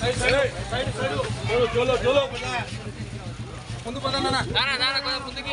ముందు పదన్నా ముందుకి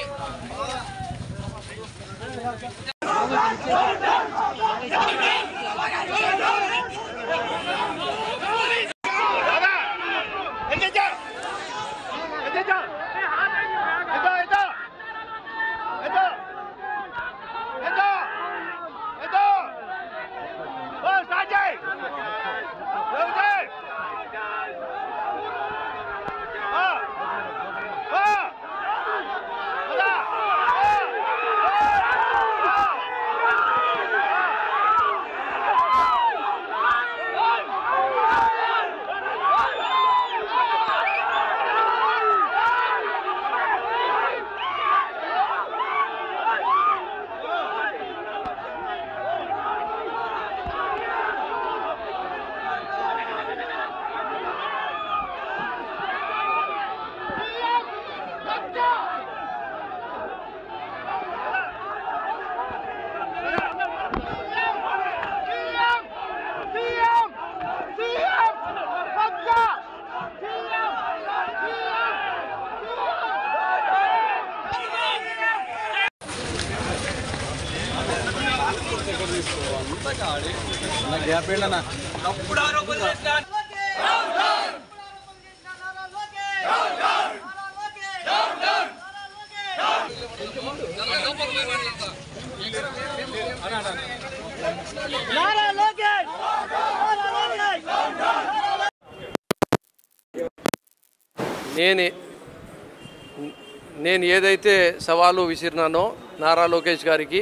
నేను ఏదైతే సవాలు విసిరినానో నారా లోకేష్ గారికి,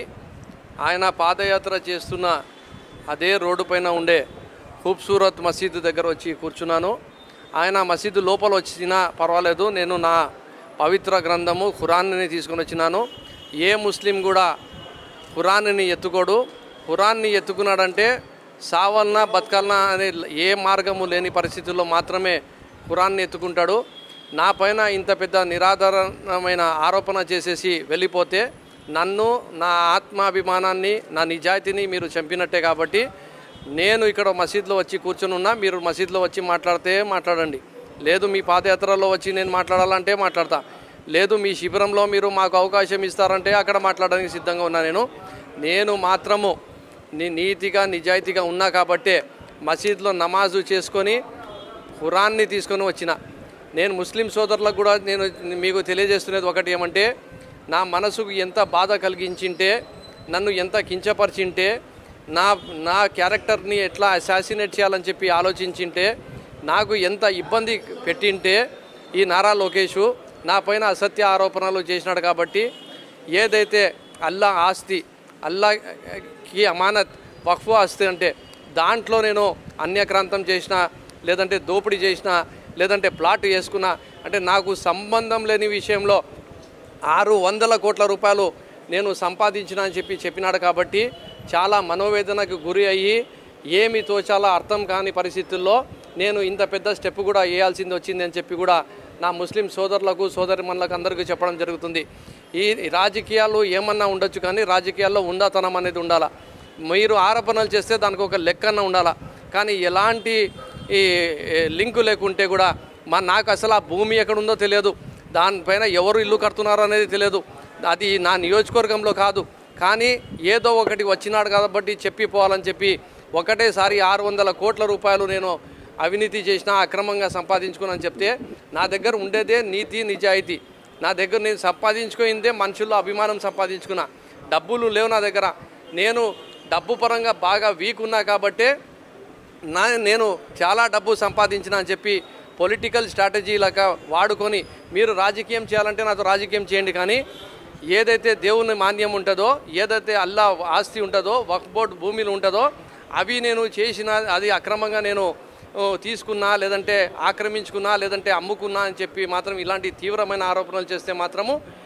ఆయన పాదయాత్ర చేస్తున్న అదే రోడ్డు పైన ఉండే ఖూబ్సూరత్ మసీదు దగ్గర వచ్చి కూర్చున్నాను. ఆయన మసీదు లోపల వచ్చినా పర్వాలేదు, నేను నా పవిత్ర గ్రంథము ఖురాన్ని తీసుకొని వచ్చినాను. ఏ ముస్లిం కూడా ఖురాన్ని ఎత్తుకోడు. ఖురాన్ని ఎత్తుకున్నాడంటే సావల్నా బతకాలనా అనే ఏ మార్గము లేని పరిస్థితుల్లో మాత్రమే ఖురాన్ని ఎత్తుకుంటాడు. నా పైన ఇంత పెద్ద నిరాధారమైన ఆరోపణ చేసేసి వెళ్ళిపోతే నన్ను, నా ఆత్మాభిమానాన్ని, నా నిజాయితీని మీరు చంపినట్టే. కాబట్టి నేను ఇక్కడ మసీద్లో వచ్చి కూర్చొని ఉన్నా. మీరు మసీద్లో వచ్చి మాట్లాడితే మాట్లాడండి, లేదు మీ పాదయాత్రలో వచ్చి నేను మాట్లాడాలంటే మాట్లాడతా, లేదు మీ శిబిరంలో మీరు మాకు అవకాశం ఇస్తారంటే అక్కడ మాట్లాడడానికి సిద్ధంగా ఉన్నా. నేను మాత్రము నీతిగా నిజాయితీగా ఉన్నా కాబట్టే మసీద్లో నమాజు చేసుకొని ఖురాన్ని తీసుకొని వచ్చిన. నేను ముస్లిం సోదరులకు కూడా నేను మీకు తెలియజేస్తున్నది ఒకటి ఏమంటే, నా మనసుకు ఎంత బాధ కలిగించింటే, నన్ను ఎంత కించపరిచింటే, నా క్యారెక్టర్ని ఎట్లా అసాసినేట్ చేయాలని చెప్పి ఆలోచించింటే, నాకు ఎంత ఇబ్బంది పెట్టింటే ఈ నారా లోకేషు నా పైన అసత్య ఆరోపణలు చేసినాడు. కాబట్టి ఏదైతే అల్లా ఆస్తి, అల్లాకి అమానత్ వక్ఫ్ ఆస్తి అంటే దాంట్లో నేను అన్యక్రాంతం చేసిన, లేదంటే దోపిడీ చేసిన, లేదంటే ప్లాట్ వేసుకున్నా అంటే నాకు సంబంధం లేని విషయంలో 600 కోట్ల రూపాయలు నేను సంపాదించిన అని చెప్పినాడు. కాబట్టి చాలా మనోవేదనకు గురి అయ్యి ఏమి తోచాలో అర్థం కాని పరిస్థితుల్లో నేను ఇంత పెద్ద స్టెప్ కూడా వేయాల్సింది వచ్చింది అని చెప్పి కూడా నా ముస్లిం సోదరులకు, సోదరిమణులకు అందరికీ చెప్పడం జరుగుతుంది. ఈ రాజకీయాలు ఏమన్నా ఉండొచ్చు, కానీ రాజకీయాల్లో ఉందాతనం అనేది ఉండాలా. మీరు ఆరోపణలు చేస్తే దానికి ఒక లెక్కన ఉండాలా. కానీ ఎలాంటి ఈ లింకు లేకుంటే కూడా నాకు అసలు ఆ భూమి ఎక్కడుందో తెలియదు, దానిపైన ఎవరు ఇల్లు కడుతున్నారో అనేది తెలియదు, అది నా నియోజకవర్గంలో కాదు. కానీ ఏదో ఒకటి వచ్చినాడు కాబట్టి చెప్పిపోవాలని చెప్పి ఒకటేసారి 600 కోట్ల రూపాయలు నేను అవినీతి చేసినా, అక్రమంగా సంపాదించుకున్నాను చెప్తే, నా దగ్గర ఉండేదే నీతి నిజాయితీ. నా దగ్గర నేను సంపాదించుకుందే మనుషుల్లో అభిమానం సంపాదించుకున్నా. డబ్బులు లేవు నా దగ్గర. నేను డబ్బు పరంగా బాగా వీక్ ఉన్నా కాబట్టే నేను చాలా డబ్బు సంపాదించిన అని చెప్పి పొలిటికల్ స్ట్రాటజీలాగా వాడుకొని మీరు రాజకీయం చేయాలంటే నాతో రాజకీయం చేయండి. కానీ ఏదైతే దేవుని మాన్యం ఉంటుందో, ఏదైతే అల్లా ఆస్తి ఉంటుందో, వక్ఫ్ బోర్డు భూమిలు ఉంటుందో అవి నేను చేసిన, అది అక్రమంగా నేను తీసుకున్నా, లేదంటే ఆక్రమించుకున్నా, లేదంటే అమ్ముకున్నా అని చెప్పి మాత్రం ఇలాంటి తీవ్రమైన ఆరోపణలు చేస్తే మాత్రము